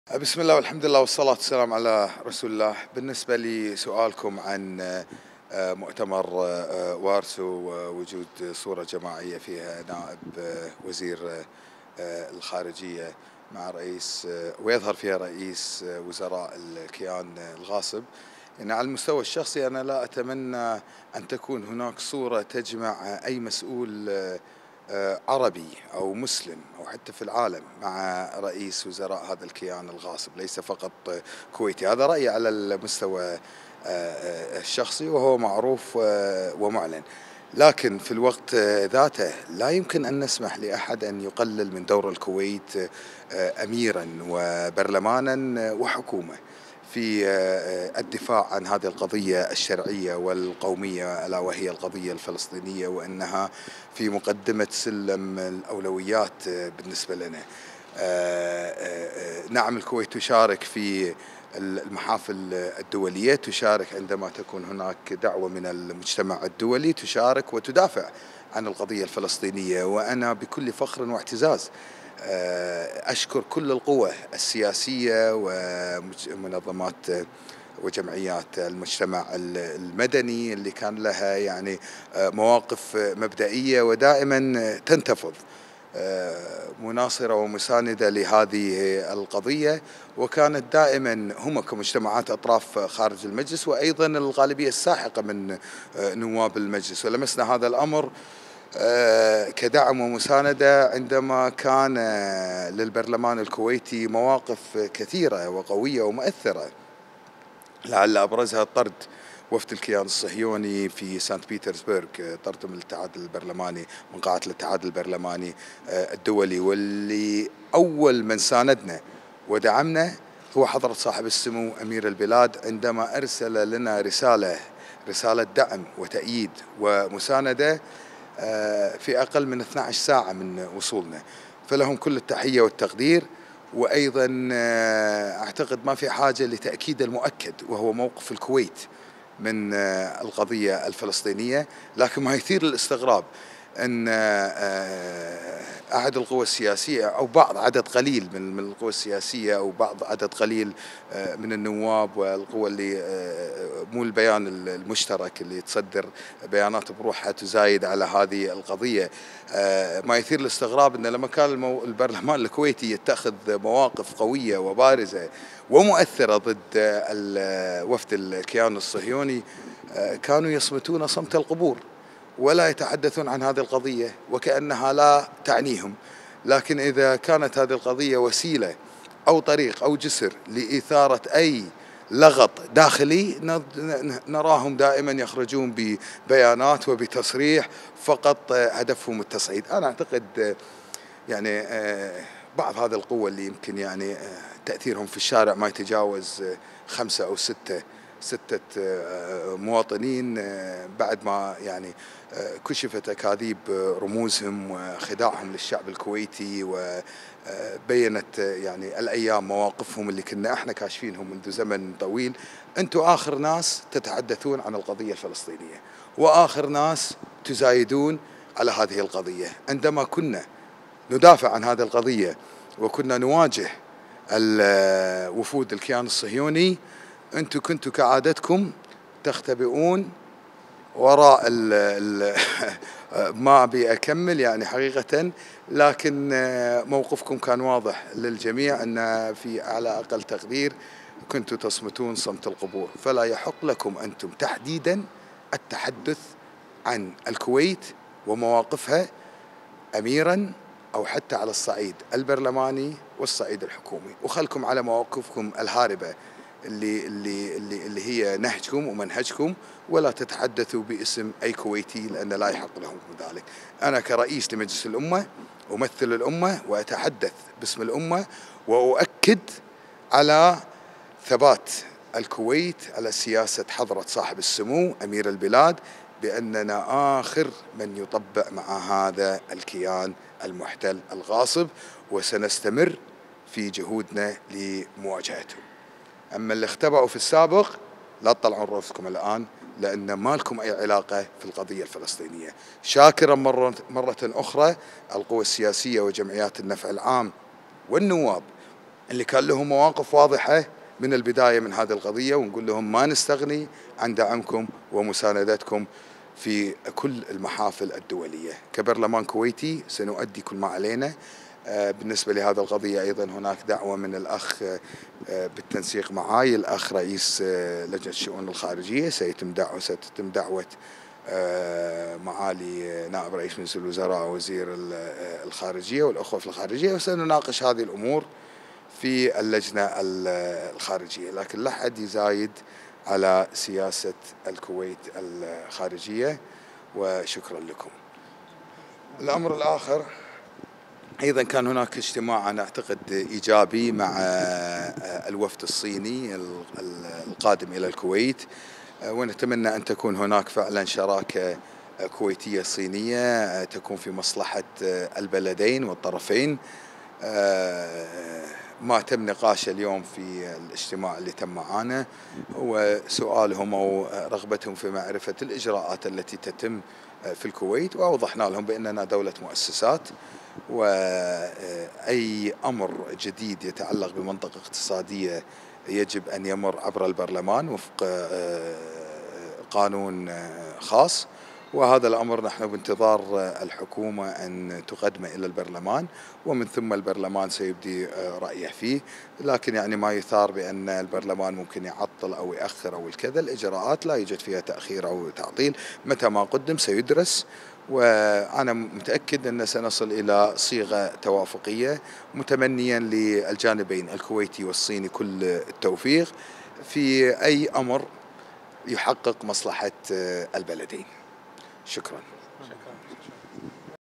بسم الله والحمد لله والصلاة والسلام على رسول الله. بالنسبة لسؤالكم عن مؤتمر وارسو ووجود صورة جماعية فيها نائب وزير الخارجية مع رئيس ويظهر فيها رئيس وزراء الكيان الغاصب، يعني على المستوى الشخصي أنا لا أتمنى أن تكون هناك صورة تجمع أي مسؤول عربي أو مسلم أو حتى في العالم مع رئيس وزراء هذا الكيان الغاصب، ليس فقط كويتي. هذا رأيي على المستوى الشخصي وهو معروف ومعلن، لكن في الوقت ذاته لا يمكن أن نسمح لأحد أن يقلل من دور الكويت أميرا وبرلمانا وحكومة في الدفاع عن هذه القضية الشرعية والقومية، ألا وهي القضية الفلسطينية، وأنها في مقدمة سلم الأولويات بالنسبة لنا. نعم، الكويت تشارك في المحافل الدولية، تشارك عندما تكون هناك دعوة من المجتمع الدولي، تشارك وتدافع عن القضية الفلسطينية، وأنا بكل فخر واعتزاز أشكر كل القوى السياسية ومنظمات وجمعيات المجتمع المدني اللي كان لها يعني مواقف مبدئية ودائما تنتفض مناصرة ومساندة لهذه القضية، وكانت دائما هم كمجتمعات أطراف خارج المجلس وأيضا الغالبية الساحقة من نواب المجلس. ولمسنا هذا الأمر كدعم ومساندة عندما كان للبرلمان الكويتي مواقف كثيرة وقوية ومؤثرة، لعل أبرزها طرد وفد الكيان الصهيوني في سانت بيترسبرغ، طردهم الاتحاد البرلماني من قاعة الاتحاد البرلماني الدولي، واللي أول من ساندنا ودعمنا هو حضرة صاحب السمو أمير البلاد عندما أرسل لنا رسالة دعم وتأييد ومساندة في أقل من 12 ساعة من وصولنا. فلهم كل التحية والتقدير. وأيضا أعتقد ما في حاجة لتأكيد المؤكد وهو موقف الكويت من القضية الفلسطينية، لكن ما يثير الاستغراب أن أحد القوى السياسية أو بعض عدد قليل من القوى السياسية أو بعض عدد قليل من النواب والقوى اللي مو البيان المشترك اللي تصدر بيانات بروحها تزايد على هذه القضية، ما يثير الاستغراب أن لما كان البرلمان الكويتي يتخذ مواقف قوية وبارزة ومؤثرة ضد وفد الكيان الصهيوني كانوا يصمتون صمت القبور ولا يتحدثون عن هذه القضية وكأنها لا تعنيهم. لكن إذا كانت هذه القضية وسيلة أو طريق أو جسر لإثارة أي لغط داخلي، نراهم دائما يخرجون ببيانات وبتصريح فقط هدفهم التصعيد. أنا أعتقد يعني بعض هذه القوة اللي يمكن يعني تأثيرهم في الشارع ما يتجاوز 5 أو 6 مواطنين، بعد ما يعني كشفت أكاذيب رموزهم وخداعهم للشعب الكويتي، وبينت يعني الأيام مواقفهم اللي كنا احنا كاشفينهم منذ زمن طويل. أنتم آخر ناس تتحدثون عن القضية الفلسطينية وآخر ناس تزايدون على هذه القضية. عندما كنا ندافع عن هذه القضية وكنا نواجه وفود الكيان الصهيوني، أنتم كنتوا كعادتكم تختبئون وراء ما أبي أكمل يعني حقيقة، لكن موقفكم كان واضح للجميع أن في على أقل تقدير كنتوا تصمتون صمت القبور. فلا يحق لكم أنتم تحديدا التحدث عن الكويت ومواقفها أميرا أو حتى على الصعيد البرلماني والصعيد الحكومي، وخلكم على مواقفكم الهاربة اللي هي نهجكم ومنهجكم، ولا تتحدثوا باسم أي كويتي لأن لا يحق لهم ذلك. أنا كرئيس لمجلس الأمة أمثل الأمة وأتحدث باسم الأمة وأؤكد على ثبات الكويت على سياسة حضرة صاحب السمو أمير البلاد بأننا آخر من يطبع مع هذا الكيان المحتل الغاصب، وسنستمر في جهودنا لمواجهته. أما اللي اختبأوا في السابق لا تطلعون رؤوسكم الآن، لأن ما لكم أي علاقة في القضية الفلسطينية. شاكرا مرة أخرى القوى السياسية وجمعيات النفع العام والنواب اللي كان لهم مواقف واضحة من البداية من هذه القضية، ونقول لهم ما نستغني عن دعمكم ومساندتكم في كل المحافل الدولية. كبرلمان كويتي سنؤدي كل ما علينا. بالنسبة لهذه القضية أيضا هناك دعوة من الأخ بالتنسيق معاي الأخ رئيس لجنة الشؤون الخارجية، ستتم دعوة معالي نائب رئيس مجلس الوزراء ووزير الخارجية والأخوة في الخارجية، وسنناقش هذه الأمور في اللجنة الخارجية، لكن لا حد يزايد على سياسة الكويت الخارجية. وشكرا لكم. الأمر الآخر أيضا كان هناك اجتماع أنا أعتقد إيجابي مع الوفد الصيني القادم إلى الكويت، ونتمنى أن تكون هناك فعلا شراكة كويتية صينية تكون في مصلحة البلدين والطرفين. ما تم نقاشه اليوم في الاجتماع اللي تم معانا هو سؤالهم أو رغبتهم في معرفة الإجراءات التي تتم في الكويت، وأوضحنا لهم بأننا دولة مؤسسات، وأي أمر جديد يتعلق بمنطقة اقتصادية يجب أن يمر عبر البرلمان وفق قانون خاص، وهذا الأمر نحن بانتظار الحكومة أن تقدمه إلى البرلمان، ومن ثم البرلمان سيبدي رأيه فيه. لكن يعني ما يثار بأن البرلمان ممكن يعطل أو يأخر أو الكذا، الإجراءات لا يوجد فيها تأخير أو تعطيل، متى ما قدم سيدرس، وأنا متأكد أن سنصل إلى صيغة توافقية، متمنيا للجانبين الكويتي والصيني كل التوفيق في أي أمر يحقق مصلحة البلدين. شكرا.